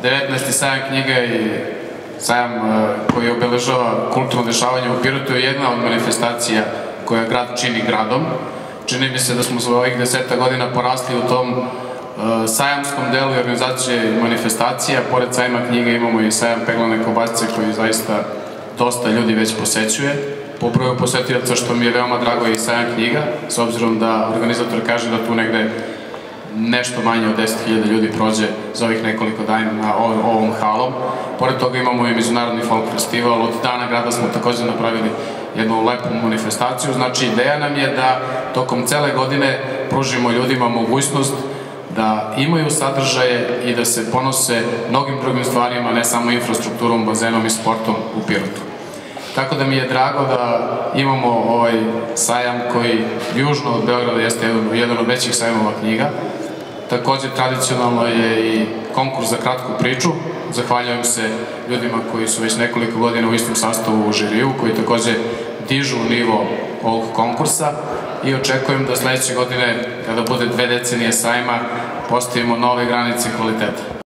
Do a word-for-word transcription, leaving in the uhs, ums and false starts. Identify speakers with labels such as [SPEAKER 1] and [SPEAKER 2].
[SPEAKER 1] devetnaesti sajam knjiga i sajam koji obeležava kulturno dešavanje u Pirotu je jedna od manifestacija koja grad čini gradom. Čini mi se da smo za ovih deseta godina porasli u tom sajamskom delu i organizacije manifestacija. Pored sajma knjiga imamo i sajam peglane kobasice koji zaista dosta ljudi već posećuje. Po broju posetioca, što mi je veoma drago, i sajam knjiga, s obzirom da organizator kaže da tu negde nešto manje od deset hiljada ljudi prođe za ovih nekoliko dana na ovom halom. Pored toga imamo i Međunarodni folk festival. Od Dana grada smo takođe napravili jednu lepu manifestaciju. Znači, ideja nam je da tokom cele godine pružimo ljudima mogućnost da imaju sadržaje i da se ponose mnogim drugim stvarima, ne samo infrastrukturom, bazenom i sportom u Pirotu. Tako da mi je drago da imamo ovaj sajam koji južno od Beograda jeste jedan od većih sajmova knjiga. Takođe, tradicionalno je i konkurs za kratku priču. Zahvaljujem se ljudima koji su već nekoliko godina u istom sastavu u žiriju, koji takođe dižu nivo ovog konkursa i očekujem da sledeće godine, kada bude dve decenije sajma, postavimo nove granice kvaliteta.